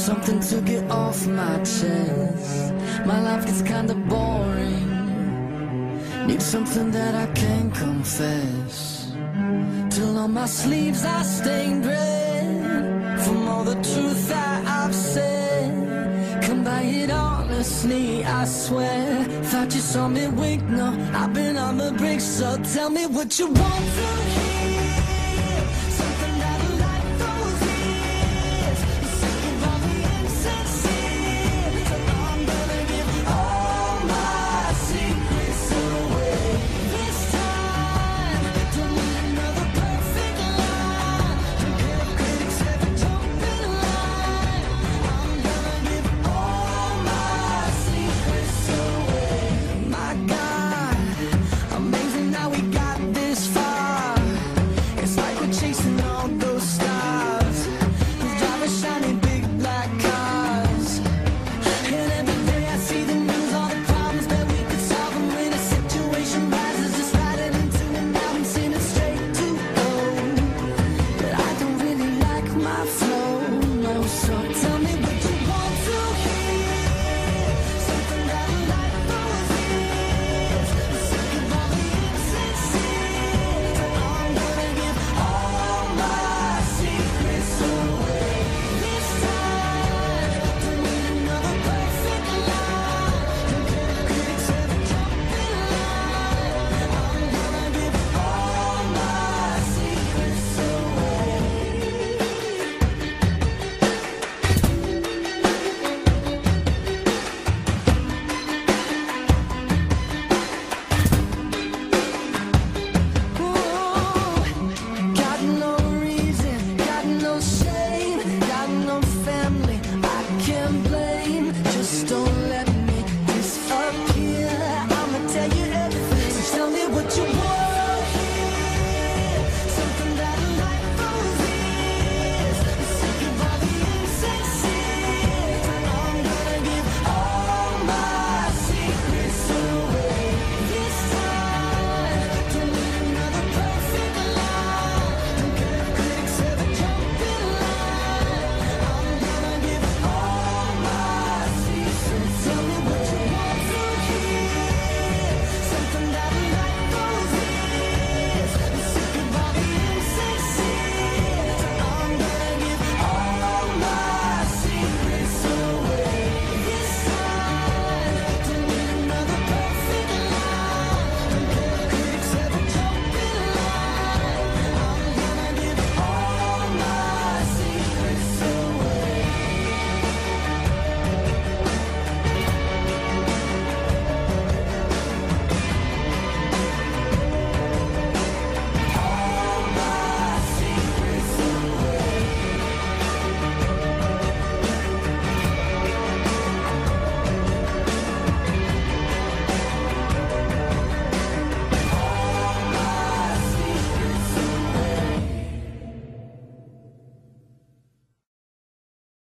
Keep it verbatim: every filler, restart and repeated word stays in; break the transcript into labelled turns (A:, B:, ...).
A: something to get off my chest. My life gets kinda boring. Need something that I can confess. Till on my sleeves I stained red from all the truth that I've said. Come by it honestly, I swear. Thought you saw me wink, no, I've been on the brink. So tell me what you want to hear. Something that'll light those ears. Sick of all the insincere. So I'm gonna give all my secrets away. This time, don't need another perfect line. Don't care if critics ever jump in line. I'm gonna give all my secrets away. My God, amazing how we got this far. It's like we're chasing all those stars who drive a shiny big black cars. And every day I see the news, all the problems that we could solve. And when a situation rises, just riding into it now and sending straight to gold. But I don't really like my flow, no. So tell me